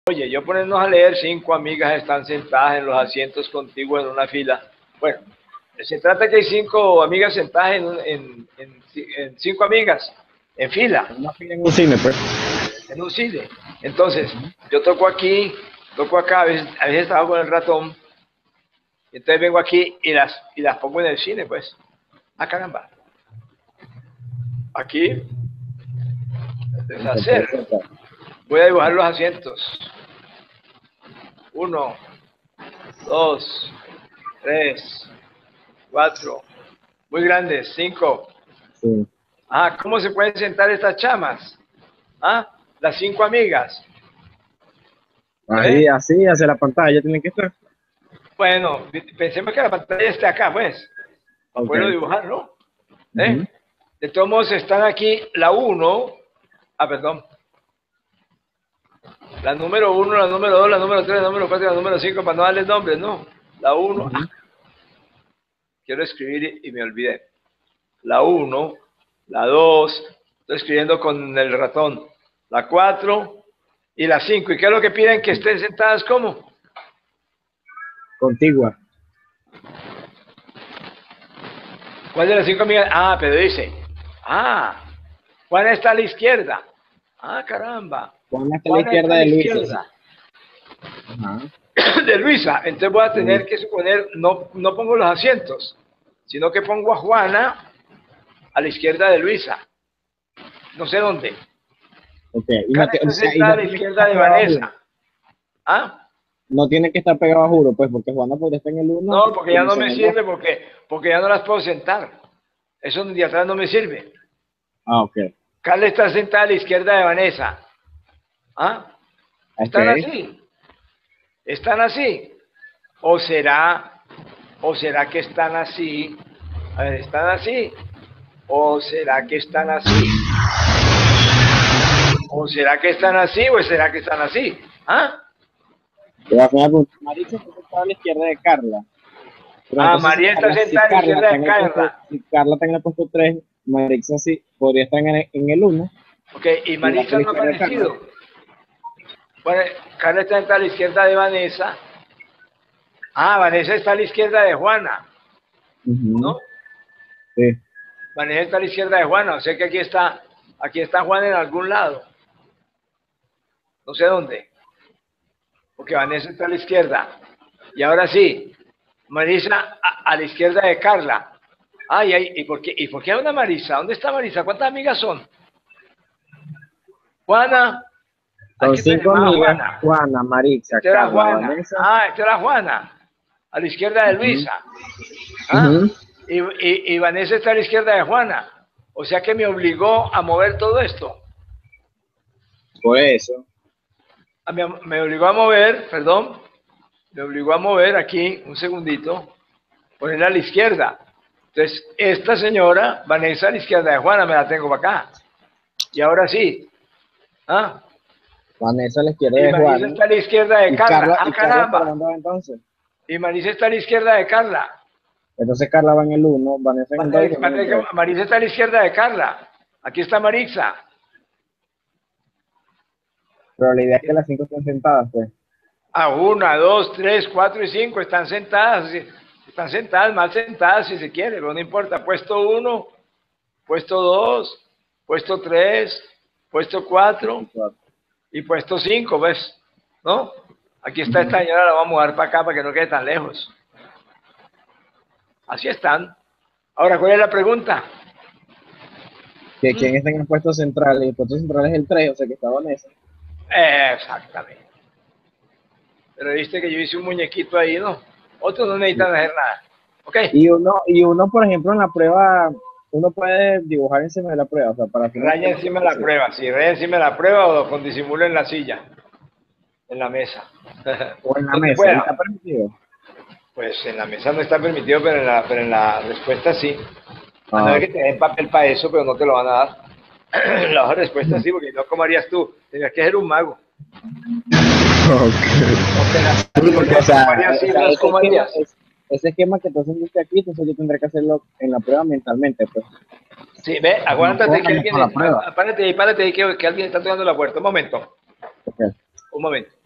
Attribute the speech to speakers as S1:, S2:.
S1: Oye, yo ponernos a leer, 5 amigas están sentadas en los asientos contiguos en una fila. Bueno, se trata que hay 5 amigas sentadas en 5 amigas en fila.
S2: Una fila en un cine, pues.
S1: En un cine. Entonces, yo toco aquí, toco acá, a veces trabajo con el ratón, y entonces vengo aquí y las pongo en el cine, pues. Ah, caramba. Aquí, deshacer. Voy a dibujar los asientos. 1, 2, 3, 4. Muy grandes. 5.
S2: Sí.
S1: Ah, ¿cómo se pueden sentar estas chamas? Ah, las 5 amigas.
S2: Ahí, así, hacia la pantalla tienen que estar.
S1: Bueno, pensemos que la pantalla esté acá, pues. Para poderlo dibujar, ¿no? De todos modos, están aquí la 1. Ah, perdón. La número 1, la número 2, la número 3, la número 4 y la número 5, para no darles nombres, ¿no? La 1. Quiero escribir y me olvidé. La 1, la 2, estoy escribiendo con el ratón. La 4 y la 5. ¿Y qué es lo que piden? Que estén sentadas como
S2: contigua.
S1: ¿Cuál de las 5 amigas? Ah, pero dice. Ah, Juana está a la izquierda. Ah, caramba.
S2: Juana está a la izquierda de Luisa.
S1: De Luisa. Entonces voy a tener que suponer, no pongo los asientos, sino que pongo a Juana a la izquierda de Luisa. No sé dónde.
S2: Okay.
S1: Y a la izquierda de Vanessa. ¿Ah?
S2: No tiene que estar pegado a juro, pues, porque Juana podría estar en el 1.
S1: No, porque ya no me sirve, porque ya no las puedo sentar. Eso de atrás no me sirve.
S2: Ah, ok.
S1: Carla está sentada a la izquierda de Vanessa. ¿Ah? ¿Están así? ¿Están así? ¿O será que están así? A ver, ¿están así? ¿O será que están así? ¿O será que están así? ¿O será que están así? ¿Ah?
S2: Maritza está sentada a la izquierda de Carla.
S1: Ah, María está sentada a la izquierda de Carla.
S2: Si Carla está en el puesto 3, Maritza sí podría estar en el 1.
S1: Ok, y Maritza no ha aparecido. Bueno, Carla está sentada a la izquierda de Vanessa. Ah, Vanessa está a la izquierda de Juana. ¿No?
S2: Sí.
S1: Vanessa está a la izquierda de Juana. O sea que aquí está Juana en algún lado. No sé dónde. Porque Vanessa está a la izquierda. Y ahora sí, Marisa a la izquierda de Carla. Ay, ¿y por qué hay una Marisa? ¿Dónde está Marisa? ¿Cuántas amigas son? Juana.
S2: Son 5 amigas. Juana, Maritza, Carla, Vanessa.
S1: Ah, esta era Juana. A la izquierda de Luisa. Y Vanessa está a la izquierda de Juana. O sea que me obligó a mover todo esto.
S2: Por eso.
S1: Me obligó a mover, perdón. Me obligó a mover aquí, un segundito. Ponerla a la izquierda. Entonces, esta señora, Vanessa, a la izquierda de Juana, me la tengo para acá. Y ahora sí. ¿Ah?
S2: Vanessa a la izquierda de Juana.
S1: Marisa está a la izquierda de Carla. Ah, caramba.
S2: Entonces.
S1: Y Marisa está a la izquierda de Carla.
S2: Entonces Carla va en el 1, Vanessa en el 2.
S1: Marisa está a la izquierda de Carla. Aquí está Marisa.
S2: Pero la idea es que las 5 estén sentadas, pues.
S1: Ah, 1, 2, 3, 4 y 5 están sentadas. Están sentadas, mal sentadas si se quiere, pero no importa. Puesto 1, puesto 2, puesto 3, puesto 4 y puesto 5, ¿ves? ¿No? Aquí está esta señora, la vamos a mudar para acá para que no quede tan lejos. Así están. Ahora, ¿cuál es la pregunta?
S2: Que quién está en el puesto central, y el puesto central es el 3, o sea que está Vanessa.
S1: Exactamente. Pero viste que yo hice un muñequito ahí, ¿no? Otros no necesitan hacer nada. ¿Ok?
S2: Y uno, por ejemplo, en la prueba, uno puede dibujar encima de la prueba, o sea, para hacer
S1: raya encima de la prueba, sí, raya encima de la prueba o con disimulo en la silla, en la mesa.
S2: O en la mesa, ¿está permitido?
S1: Pues en la mesa no está permitido, pero en la respuesta sí. A no ver que te den papel para eso, pero no te lo van a dar. La hoja de respuesta sí, porque no, ¿cómo harías tú? Tendrías que ser un mago.
S2: Ese esquema que tú hiciste aquí, entonces yo tendré que hacerlo en la prueba mentalmente, pues.
S1: Sí, ve, aguántate que alguien, párate ahí que alguien está tocando la puerta. Un momento. Un momento.